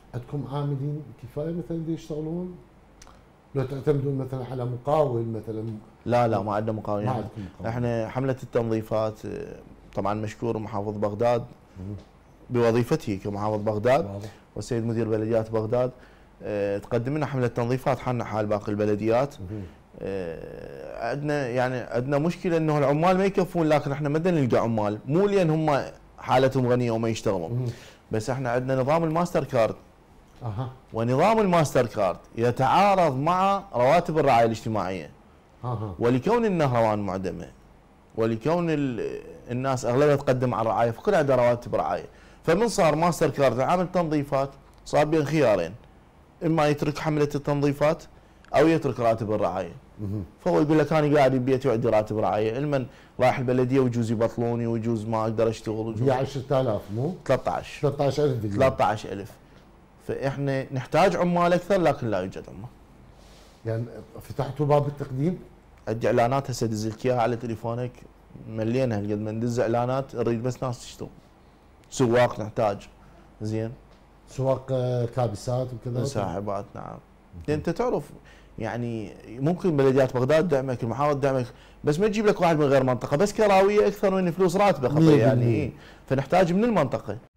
عندكم عاملين كفايه مثلا دي يشتغلون؟ لو تعتمدون مثلا على مقاول مثلا؟ لا ما عندنا مقاولين. ما عندكم مقاولين. احنا حمله التنظيفات طبعا مشكور محافظ بغداد بوظيفته كمحافظ بغداد واضح. والسيد مدير بلديات بغداد تقدم لنا حمله تنظيفات حالنا حال باقي البلديات. عندنا مشكله انه العمال ما يكفون، لكن احنا ما نلقى عمال، مو لان هم حالتهم غنيه وما يشتغلون، بس احنا عندنا نظام الماستر كارد. ونظام الماستر كارد يتعارض مع رواتب الرعايه الاجتماعيه. ولكون النهروان معدمه، ولكون الناس اغلبها تقدم على الرعايه، فكل عندها رواتب رعايه، فمن صار ماستر كارد عامل تنظيفات صار بين خيارين، اما يترك حمله التنظيفات او يترك راتب الرعايه. فهو يقول لك انا قاعد ببيتي وعندي راتب رعايه، المن رايح البلديه ويجوز يبطلوني ويجوز ما اقدر اشتغل. هي 10000 مو 13000 13000. فاحنا نحتاج عمال اكثر لكن لا يوجد عمال. يعني فتحتوا باب التقديم؟ عندي اعلانات هسه ادز لك اياها على تليفونك، ملينا هالقد ما ندز اعلانات، نريد بس ناس تشتغل. سواق نحتاج، زين، سواق كابسات وكذا، مساحبات، نعم. انت تعرف يعني ممكن بلديات بغداد دعمك، المحافظه دعمك، بس ما تجيب لك واحد من غير منطقه، بس كراويه اكثر من فلوس راتبه خطيه يعني. فنحتاج من المنطقه.